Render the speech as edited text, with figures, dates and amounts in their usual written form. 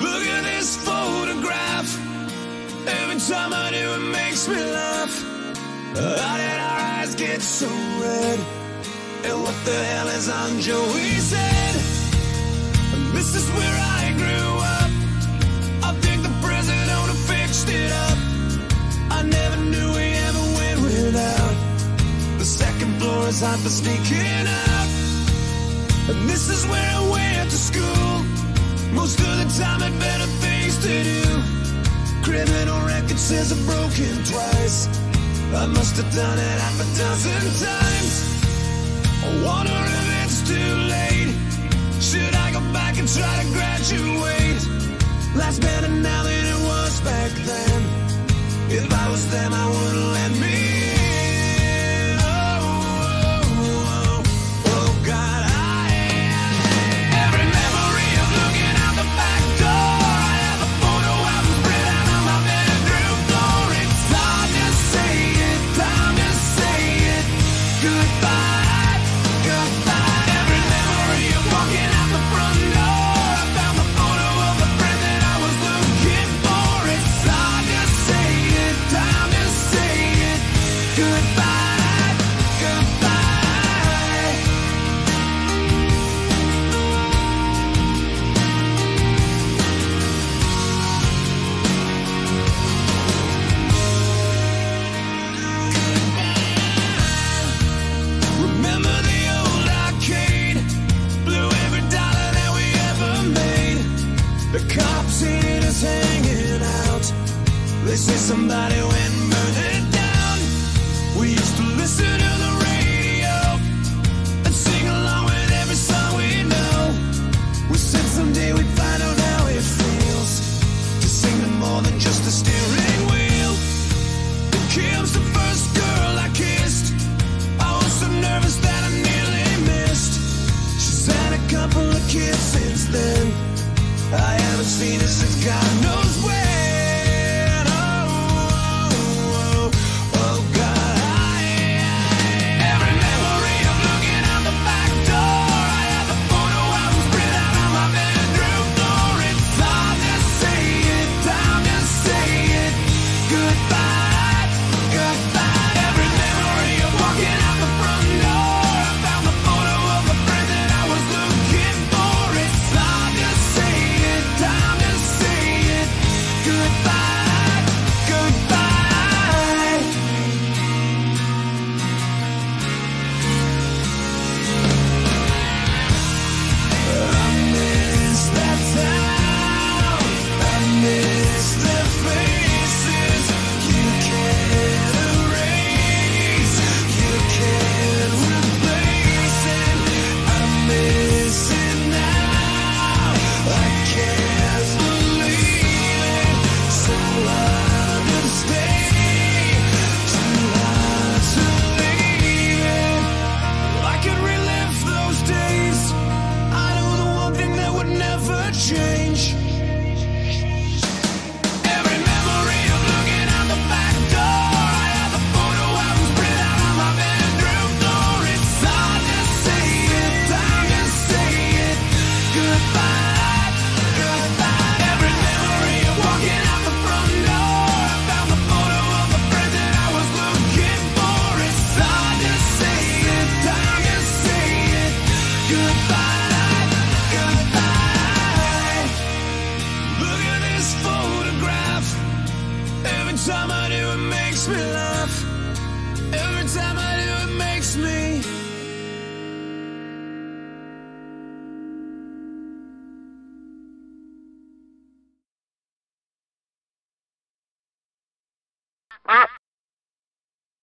Look at this photograph. Every time I do, it makes me laugh. How did our eyes get so red? And what the hell is on Joey's head? And this is where I grew up. I think the president owner fixed it up. I never knew we ever went without. The second floor is hot for sneaking out. And this is where I went to school. Most of the time had better things to do. Criminal record says I've broken twice. I must have done it half a dozen times. I wonder if it's too late. Should I go back and try to graduate? Life's better now than it was back then. If I was them, I wouldn't let me in. Oh, God, every memory of looking out the back door. I have a photo album spread out on my bedroom floor. It's hard to say it, time to say it. Goodbye, goodbye. Every memory of walking out the front door. I found the photo of the friend that I was looking for. It's hard to say it, time to say it. Goodbye, goodbye. Remember the old arcade? Blew every dollar that we ever made. The cops seen us hanging out. They say somebody went and burned it down. We used to listen to the radio and sing along with every song we know. We said someday we'd find out how it feels to sing to more than just a steering wheel. And Kim's the first girl I kissed. I was so nervous that I nearly missed. She's had a couple of kids since then. I haven't seen her since God knows when. Oh, God, every memory of looking out the back door. I have a photo album spread out on my bedroom floor. It's hard to say it, time to say it. Goodbye, goodbye. Every memory of walking out the front door. I found the photo of the friend that I was looking for. It's hard to say it, time to say it. Goodbye, goodbye. I miss that town. I miss the faces. You can't erase. You can't replace it. I miss it now. I can't believe it. So hard to stay. Too hard to leave it. If I could relive those days, I know the one thing that would never change. Every memory of looking out the back door. I have a photo album spread out on my bedroom floor. It's hard to say it, time to say it. Goodbye, goodbye. Every memory of walking out the front door. I found the photo of the friend that I was looking for. It's hard to say it, time to say it. Goodbye, goodbye. Look at this photograph. Every time I do, it makes me laugh. Every time I do, it makes me